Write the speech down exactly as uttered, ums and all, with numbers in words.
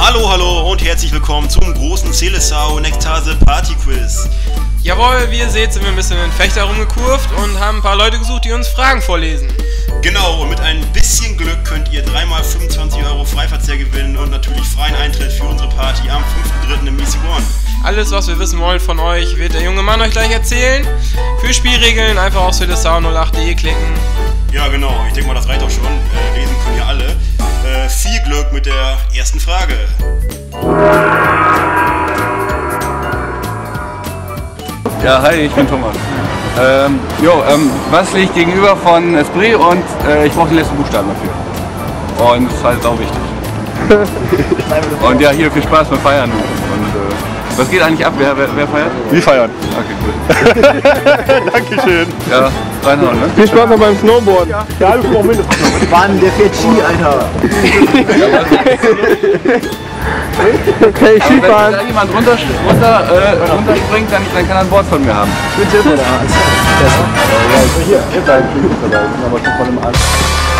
Hallo, hallo und herzlich willkommen zum großen Seleção Nektase Party Quiz. Jawohl, wie ihr seht, sind wir ein bisschen in Fechter rumgekurvt und haben ein paar Leute gesucht, die uns Fragen vorlesen. Genau, und mit ein bisschen Glück könnt ihr dreimal fünfundzwanzig Euro Freiverzehr gewinnen und natürlich freien Eintritt für unsere Party am fünften dritten im Easy One. Alles, was wir wissen wollen von euch, wird der junge Mann euch gleich erzählen. Für Spielregeln einfach auf seleção null acht punkt de klicken. Ja genau, ich denke mal, das reicht auch schon. Äh, lesen können ja alle. Äh, viel Glück mit der ersten Frage. Ja, hi, ich bin Thomas. Ähm, jo, ähm, was liegt gegenüber von Esprit und äh, ich brauche den letzten Buchstaben dafür. Und das ist halt auch wichtig. Und ja, hier viel Spaß beim Feiern. Und äh, was geht eigentlich ab? Wer, wer, wer feiert? Wir feiern. Okay, cool. Dankeschön. Ja, reinhauen, ne? Viel Spaß noch beim Snowboarden. Ja, ja ich brauche mindestens. Mann, der fährt Ski, Alter. Okay, Skifahren. Wenn da jemand runter, runter, äh, runterspringt, dann, dann kann er ein Wort von mir haben. Ich bin Tipp, oder? Ja, ich bin hier. Ich bin aber schon von dem Arzt.